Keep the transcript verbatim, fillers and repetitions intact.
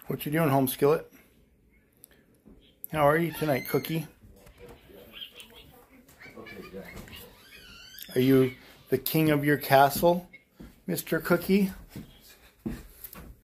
What you doing, home skillet? How are you tonight, Cookie? Are you the king of your castle, Mister Cookie?